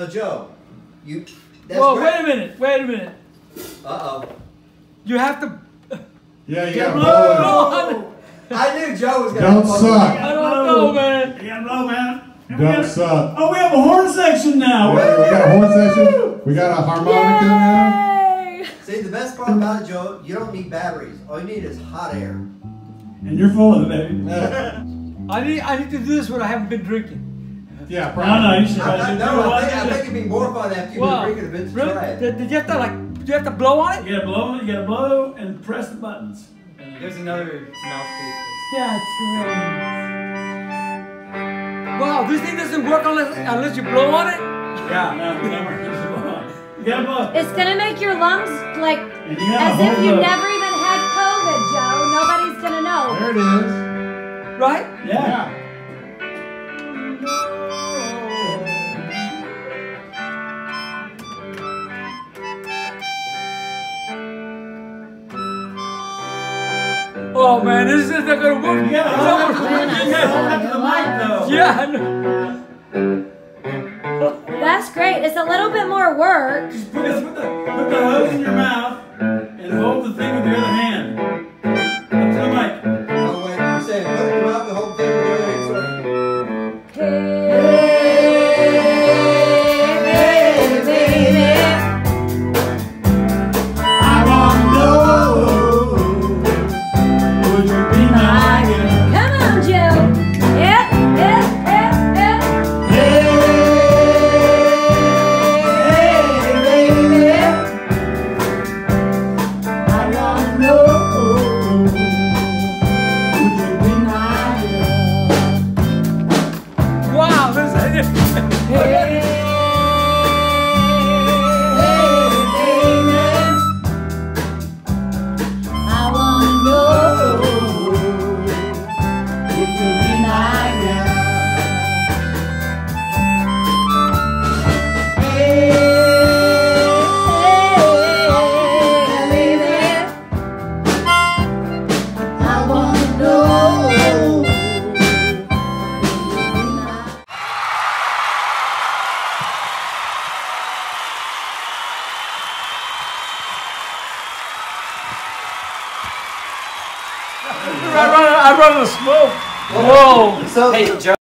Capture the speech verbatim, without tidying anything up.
Joe, you. That's Whoa, great. wait a minute, wait a minute. Uh oh. You have to. Yeah, you Get gotta blow. blow. I knew Joe was gonna. Don't blow. suck. I don't know, man. You gotta blow, man. And we Don't gotta- suck. Oh, we have a horn section now. Yeah, we got a horn section. We got a harmonica now. Yay! See, the best part about it, Joe, you don't need batteries. All you need is hot air. And you're full of it, baby. I need, I need to do this when I haven't been drinking. Yeah, No, probably. no, you should. I, I, you no, do I what think, I you think it'd be more fun after you've Wow. been drinking a bit to Really? try it. Did, did you have to like? Do you have to blow on it? You gotta blow, you gotta blow and press the buttons. There's another mouthpiece. That's great. Wow, this thing doesn't work unless unless you blow on it. Yeah. No, never. You gotta blow. You gotta blow. It's gonna make your lungs like And you gotta as if hold you the- never even had COVID, Joe. Nobody's gonna know. There it is. Right? Yeah. Oh man, this is not gonna work. You gotta hold up to the, you gotta hold up to the mic though. Yeah, I know. That's great. It's a little bit more work. Just put, just put, the, put the hose in your mouth and hold the thing with your other hand. Up to the mic. Oh, wait, you're saying put it in your mouth and hold the thing with your other hand, sorry. Hey, baby. I wanna know, would you be my girl? Come on, Joe. Yep, yep, yep, yep. Hey, baby, I wanna know, would you be my girl? Wow, this is. Hey, baby. I wanna know if you'll be my girl. Hey, baby. I wanna know if you'll be my I run, I run out of smoke. Whoa. So, Hey, Joe.